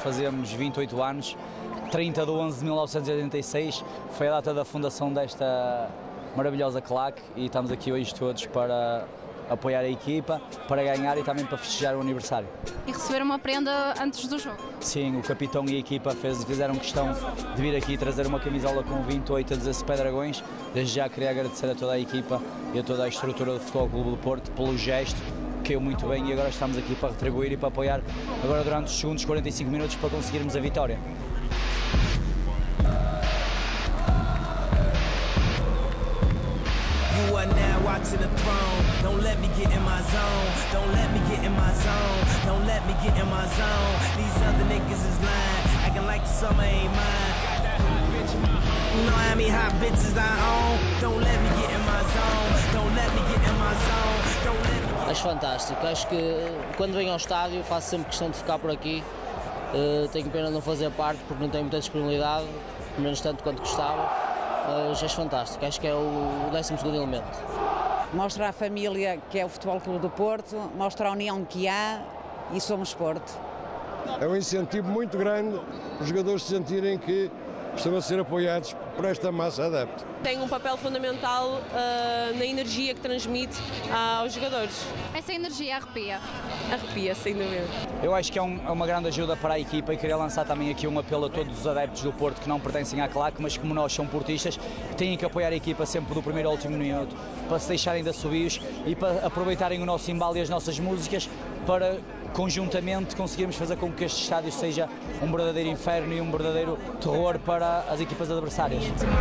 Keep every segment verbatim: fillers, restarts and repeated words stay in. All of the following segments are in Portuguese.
fazemos vinte e oito anos, trinta de onze de mil novecentos e oitenta e seis, foi a data da fundação desta maravilhosa claque e estamos aqui hoje todos para apoiar a equipa, para ganhar e também para festejar o aniversário. E receber uma prenda antes do jogo? Sim, o capitão e a equipa fez, fizeram questão de vir aqui trazer uma camisola com vinte e oito a dizer Super Dragões. Desde já queria agradecer a toda a equipa e a toda a estrutura do Futebol Clube do Porto pelo gesto, que caiu muito bem e agora estamos aqui para retribuir e para apoiar agora durante os segundos quarenta e cinco minutos para conseguirmos a vitória. To the throne, don't let me get in my zone, don't let me get in my zone, don't let me get in my zone. These other niggas is lying, acting like the summer ain't mine. Got that hot bitch in my home. You know how many hot bitches I own. Don't let me get in my zone, don't let me get in my zone, don't let me get... Acho fantástico, acho que quando venho ao estádio faço sempre questão de ficar por aqui. Uh, tenho pena de não fazer parte porque não tenho muita disponibilidade, menos tanto quanto gostava, mas acho fantástico, acho que é o décimo segundo elemento. Mostra a família que é o Futebol Clube do Porto, mostra a união que há e somos Porto. É um incentivo muito grande os jogadores se sentirem que estão a ser apoiados por esta massa adepta. Tem um papel fundamental uh, na energia que transmite aos jogadores. Essa energia arrepia? Arrepia, sem dúvida. Eu acho que é, um, é uma grande ajuda para a equipa e queria lançar também aqui um apelo a todos os adeptos do Porto que não pertencem à claque, mas como nós são portistas, têm que apoiar a equipa sempre do primeiro ao último minuto, para se deixarem de assobios e para aproveitarem o nosso embalo e as nossas músicas para conjuntamente conseguirmos fazer com que este estádio seja um verdadeiro inferno e um verdadeiro terror para as equipas adversárias.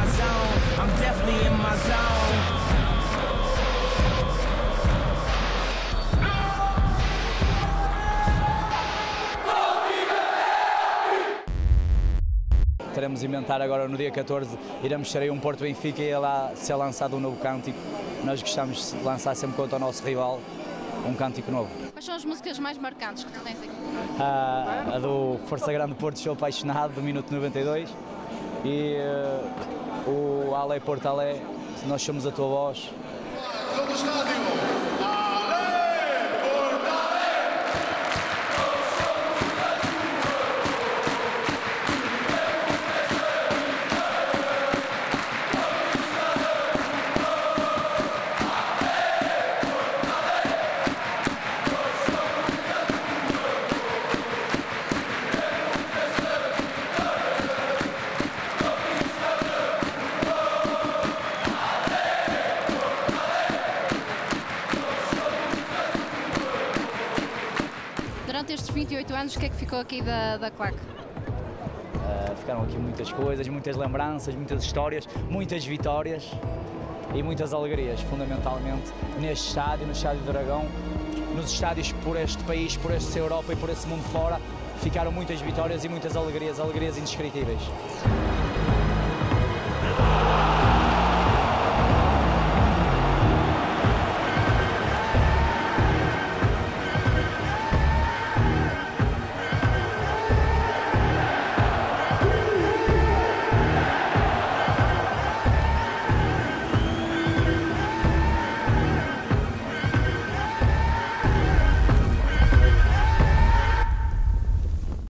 Teremos de inventar agora no dia catorze, iremos ser aí um Porto Benfica e lá ser lançado um novo cântico. Nós gostamos de lançar sempre contra o nosso rival um cântico novo. Quais são as músicas mais marcantes que tu tens aqui? A, a do Força Grande Porto, Sou Apaixonado, do minuto noventa e dois, e uh, o Ale Porto Ale, Nós Somos a Tua Voz. Durante estes vinte e oito anos, o que é que ficou aqui da, da claque? Uh, ficaram aqui muitas coisas, muitas lembranças, muitas histórias, muitas vitórias e muitas alegrias, fundamentalmente, neste estádio, no Estádio do Dragão, nos estádios por este país, por esta Europa e por esse mundo fora, ficaram muitas vitórias e muitas alegrias, alegrias indescritíveis.